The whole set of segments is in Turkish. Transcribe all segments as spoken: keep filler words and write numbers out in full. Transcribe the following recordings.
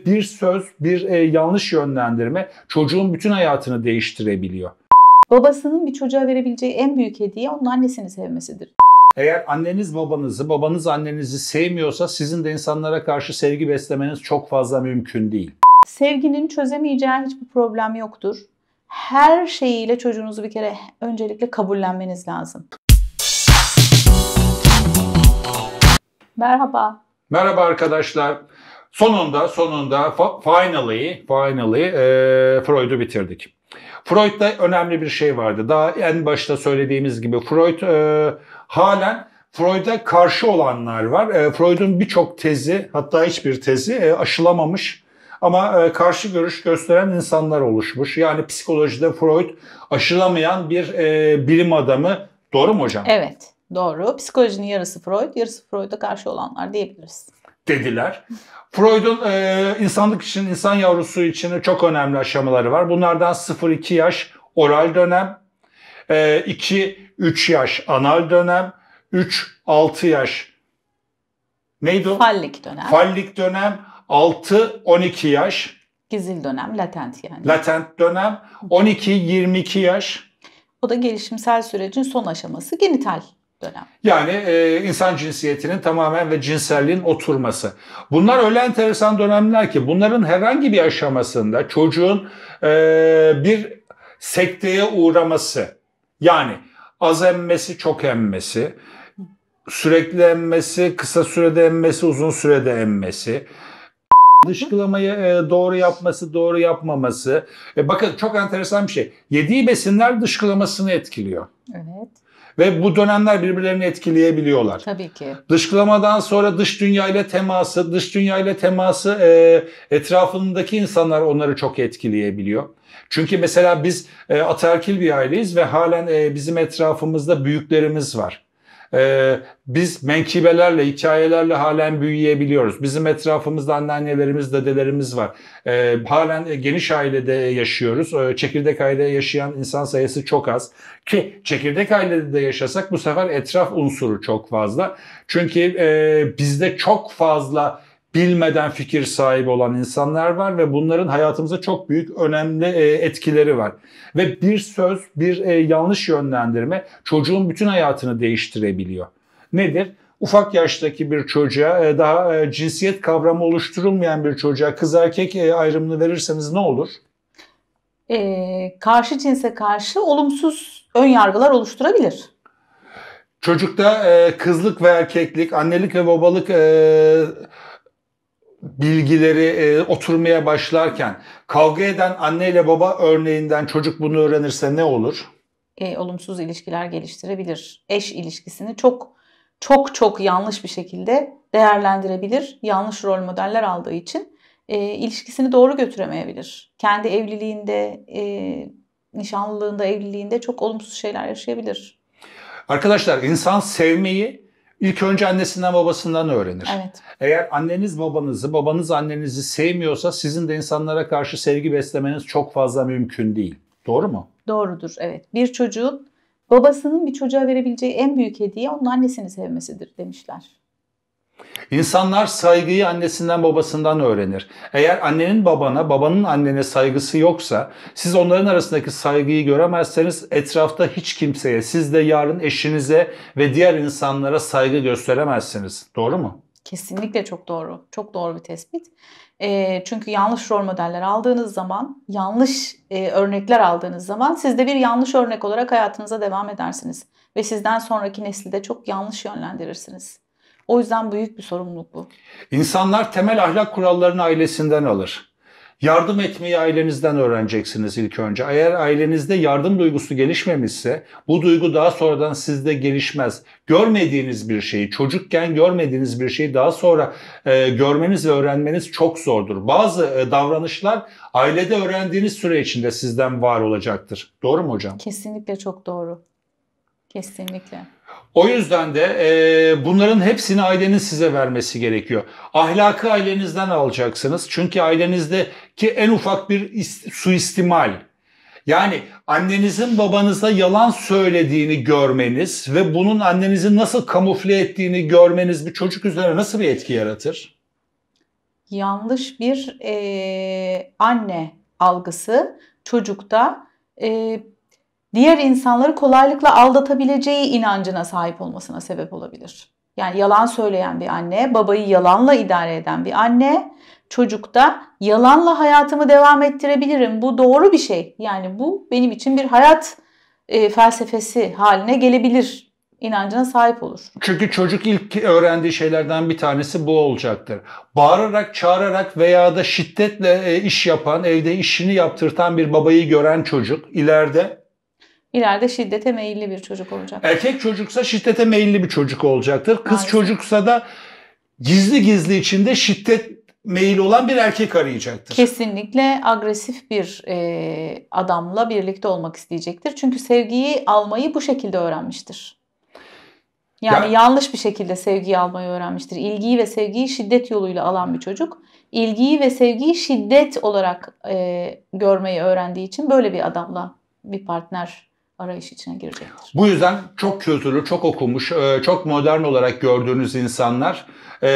Bir söz, bir e, yanlış yönlendirme çocuğun bütün hayatını değiştirebiliyor. Babasının bir çocuğa verebileceği en büyük hediye onun annesini sevmesidir. Eğer anneniz babanızı, babanız annenizi sevmiyorsa sizin de insanlara karşı sevgi beslemeniz çok fazla mümkün değil. Sevginin çözemeyeceği hiçbir problem yoktur. Her şeyiyle çocuğunuzu bir kere öncelikle kabullenmeniz lazım. Merhaba. Merhaba arkadaşlar. Sonunda, sonunda, finally, finally e, Freud'u bitirdik. Freud'da önemli bir şey vardı. Daha en başta söylediğimiz gibi Freud e, halen Freud'a karşı olanlar var. E, Freud'un birçok tezi, hatta hiçbir tezi e, aşılamamış. Ama e, karşı görüş gösteren insanlar oluşmuş. Yani psikolojide Freud aşılamayan bir e, bilim adamı. Doğru mu hocam? Evet, doğru. Psikolojinin yarısı Freud, yarısı Freud'a karşı olanlar diyebiliriz. Dediler. Freud'un e, insanlık için, insan yavrusu için çok önemli aşamaları var. Bunlardan sıfır iki yaş oral dönem, e, iki üç yaş anal dönem, üç altı yaş neydi o? Fallik dönem. Fallik dönem, altı on iki yaş. Gizil dönem, latent yani. Latent dönem, on iki yirmi iki yaş. O da gelişimsel sürecin son aşaması, genital dönem. Yani e, insan cinsiyetinin tamamen ve cinselliğin oturması. Bunlar öyle enteresan dönemler ki bunların herhangi bir aşamasında çocuğun e, bir sekteye uğraması, yani az emmesi, çok emmesi, sürekli emmesi, kısa sürede emmesi, uzun sürede emmesi, dışkılamayı e, doğru yapması, doğru yapmaması. E, bakın çok enteresan bir şey. Yediği besinler dışkılamasını etkiliyor. Evet. Ve bu dönemler birbirlerini etkileyebiliyorlar. Tabii ki. Dışkılamadan sonra dış dünya ile teması, dış dünya ile teması e, etrafındaki insanlar onları çok etkileyebiliyor. Çünkü mesela biz e, ataerkil bir aileyiz ve halen e, bizim etrafımızda büyüklerimiz var. Ee, biz menkibelerle, hikayelerle halen büyüyebiliyoruz. Bizim etrafımızda anneannelerimiz, dedelerimiz var. Ee, halen geniş ailede yaşıyoruz. Ee, çekirdek ailede yaşayan insan sayısı çok az. Ki çekirdek ailede de yaşasak bu sefer etraf unsuru çok fazla. Çünkü e, bizde çok fazla bilmeden fikir sahibi olan insanlar var ve bunların hayatımıza çok büyük, önemli etkileri var. Ve bir söz, bir yanlış yönlendirme çocuğun bütün hayatını değiştirebiliyor. Nedir? Ufak yaştaki bir çocuğa, daha cinsiyet kavramı oluşturulmayan bir çocuğa kız erkek ayrımını verirseniz ne olur? Ee, karşı cinse karşı olumsuz ön yargılar oluşturabilir. Çocukta kızlık ve erkeklik, annelik ve babalık bilgileri e, oturmaya başlarken kavga eden anne ile baba örneğinden çocuk bunu öğrenirse ne olur? E, olumsuz ilişkiler geliştirebilir. Eş ilişkisini çok çok çok yanlış bir şekilde değerlendirebilir. Yanlış rol modeller aldığı için e, ilişkisini doğru götüremeyebilir. Kendi evliliğinde, e, nişanlılığında, evliliğinde çok olumsuz şeyler yaşayabilir. Arkadaşlar, insan sevmeyi İlk önce annesinden babasından öğrenir. Evet. Eğer anneniz babanızı, babanız annenizi sevmiyorsa sizin de insanlara karşı sevgi beslemeniz çok fazla mümkün değil. Doğru mu? Doğrudur, evet. Bir çocuğun babasının bir çocuğa verebileceği en büyük hediye onun annesini sevmesidir demişler. İnsanlar saygıyı annesinden babasından öğrenir. Eğer annenin babana, babanın annene saygısı yoksa, siz onların arasındaki saygıyı göremezseniz etrafta hiç kimseye, siz de yarın eşinize ve diğer insanlara saygı gösteremezsiniz. Doğru mu? Kesinlikle çok doğru. Çok doğru bir tespit. E, çünkü yanlış rol modeller aldığınız zaman, yanlış e, örnekler aldığınız zaman siz de bir yanlış örnek olarak hayatınıza devam edersiniz. Ve sizden sonraki nesli de çok yanlış yönlendirirsiniz. O yüzden büyük bir sorumluluk bu. İnsanlar temel ahlak kurallarını ailesinden alır. Yardım etmeyi ailenizden öğreneceksiniz ilk önce. Eğer ailenizde yardım duygusu gelişmemişse bu duygu daha sonradan sizde gelişmez. Görmediğiniz bir şeyi, çocukken görmediğiniz bir şeyi daha sonra e, görmeniz ve öğrenmeniz çok zordur. Bazı e, davranışlar ailede öğrendiğiniz süre içinde sizden var olacaktır. Doğru mu hocam? Kesinlikle çok doğru. Kesinlikle. O yüzden de e, bunların hepsini ailenin size vermesi gerekiyor. Ahlakı ailenizden alacaksınız. Çünkü ailenizdeki en ufak bir suistimal, yani annenizin babanıza yalan söylediğini görmeniz ve bunun annenizin nasıl kamufle ettiğini görmeniz bir çocuk üzerine nasıl bir etki yaratır? yanlış bir e, anne algısı çocukta e, diğer insanları kolaylıkla aldatabileceği inancına sahip olmasına sebep olabilir. Yani yalan söyleyen bir anne, babayı yalanla idare eden bir anne, çocukta yalanla hayatımı devam ettirebilirim. Bu doğru bir şey. Yani bu benim için bir hayat e, felsefesi haline gelebilir inancına sahip olur. Çünkü çocuk ilk öğrendiği şeylerden bir tanesi bu olacaktır. Bağırarak, çağırarak veya da şiddetle iş yapan, evde işini yaptırtan bir babayı gören çocuk ileride İleride şiddete meyilli bir çocuk olacak. Erkek çocuksa şiddete meyilli bir çocuk olacaktır. Kız Maalesef. çocuksa da gizli gizli içinde şiddet meyil olan bir erkek arayacaktır. Kesinlikle agresif bir e, adamla birlikte olmak isteyecektir. Çünkü sevgiyi almayı bu şekilde öğrenmiştir. Yani ya, yanlış bir şekilde sevgiyi almayı öğrenmiştir. İlgiyi ve sevgiyi şiddet yoluyla alan bir çocuk, ilgiyi ve sevgiyi şiddet olarak e, görmeyi öğrendiği için böyle bir adamla bir partner arayış içine girecektir. Bu yüzden çok kültürlü, çok okumuş, çok modern olarak gördüğünüz insanlar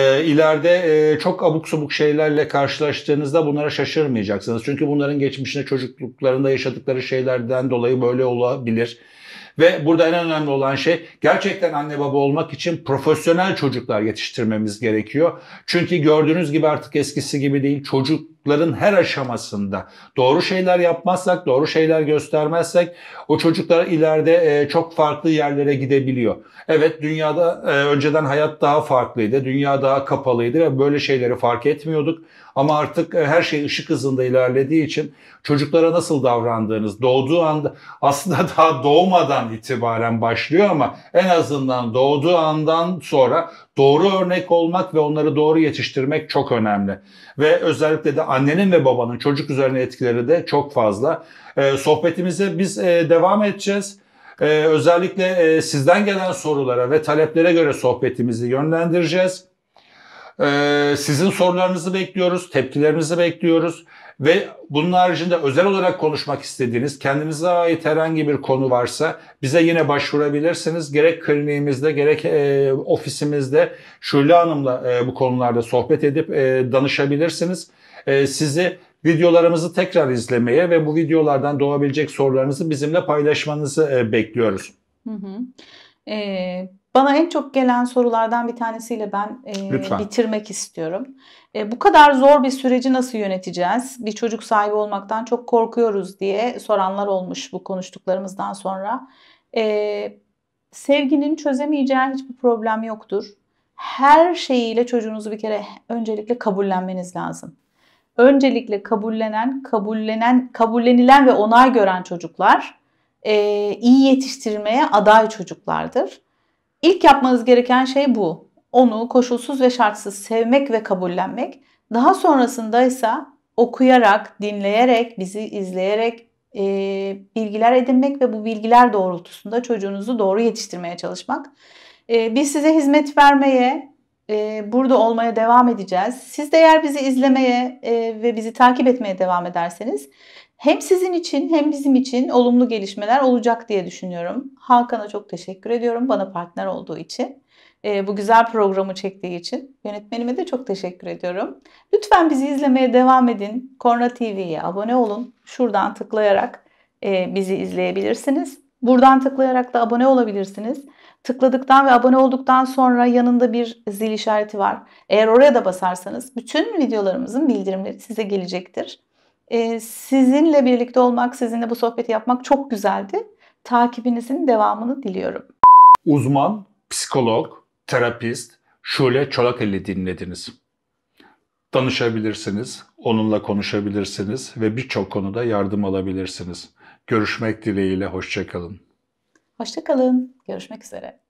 ileride çok abuk subuk şeylerle karşılaştığınızda bunlara şaşırmayacaksınız. Çünkü bunların geçmişinde çocukluklarında yaşadıkları şeylerden dolayı böyle olabilir. Ve burada en önemli olan şey gerçekten anne baba olmak için profesyonel çocuklar yetiştirmemiz gerekiyor. Çünkü gördüğünüz gibi artık eskisi gibi değil, çocukların her aşamasında doğru şeyler yapmazsak, doğru şeyler göstermezsek o çocuklar ileride çok farklı yerlere gidebiliyor. Evet, dünyada önceden hayat daha farklıydı, dünya daha kapalıydı ve böyle şeyleri fark etmiyorduk. Ama artık her şey ışık hızında ilerlediği için çocuklara nasıl davrandığınız doğduğu anda aslında daha doğmadan itibaren başlıyor ama en azından doğduğu andan sonra doğru örnek olmak ve onları doğru yetiştirmek çok önemli. Ve özellikle de annenin ve babanın çocuk üzerine etkileri de çok fazla. Ee, sohbetimize biz e, devam edeceğiz. Ee, özellikle e, sizden gelen sorulara ve taleplere göre sohbetimizi yönlendireceğiz. Ee, sizin sorularınızı bekliyoruz, tepkilerinizi bekliyoruz ve bunun haricinde özel olarak konuşmak istediğiniz, kendinize ait herhangi bir konu varsa bize yine başvurabilirsiniz. Gerek kliniğimizde, gerek e, ofisimizde Şule Hanım'la e, bu konularda sohbet edip e, danışabilirsiniz. E, sizi videolarımızı tekrar izlemeye ve bu videolardan doğabilecek sorularınızı bizimle paylaşmanızı e, bekliyoruz. Hı hı. Ee, bana en çok gelen sorulardan bir tanesiyle ben e, bitirmek istiyorum. E, bu kadar zor bir süreci nasıl yöneteceğiz? Bir çocuk sahibi olmaktan çok korkuyoruz diye soranlar olmuş bu konuştuklarımızdan sonra. E, sevginin çözemeyeceği hiçbir problem yoktur. Her şeyiyle çocuğunuzu bir kere öncelikle kabullenmeniz lazım. Öncelikle kabullenen, kabullenen, kabullenilen ve onay gören çocuklar e, iyi yetiştirilmeye aday çocuklardır. İlk yapmanız gereken şey bu. Onu koşulsuz ve şartsız sevmek ve kabullenmek. Daha sonrasında ise okuyarak, dinleyerek, bizi izleyerek e, bilgiler edinmek ve bu bilgiler doğrultusunda çocuğunuzu doğru yetiştirmeye çalışmak. E, biz size hizmet vermeye, e, burada olmaya devam edeceğiz. Siz de eğer bizi izlemeye e, ve bizi takip etmeye devam ederseniz hem sizin için hem bizim için olumlu gelişmeler olacak diye düşünüyorum. Hakan'a çok teşekkür ediyorum bana partner olduğu için. E, bu güzel programı çektiği için. Yönetmenime de çok teşekkür ediyorum. Lütfen bizi izlemeye devam edin. Korna T V'ye abone olun. Şuradan tıklayarak e, bizi izleyebilirsiniz. Buradan tıklayarak da abone olabilirsiniz. Tıkladıktan ve abone olduktan sonra yanında bir zil işareti var. Eğer oraya da basarsanız bütün videolarımızın bildirimleri size gelecektir. Ee, sizinle birlikte olmak, sizinle bu sohbeti yapmak çok güzeldi. Takibinizin devamını diliyorum. Uzman, psikolog, terapist Şule Çolakel'i dinlediniz. Danışabilirsiniz, onunla konuşabilirsiniz ve birçok konuda yardım alabilirsiniz. Görüşmek dileğiyle, hoşça kalın. Hoşça kalın, görüşmek üzere.